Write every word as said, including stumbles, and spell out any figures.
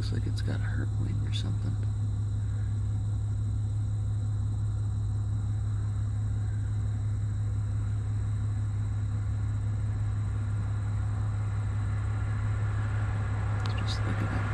looks like it's got a hurt wing or something. Just look at that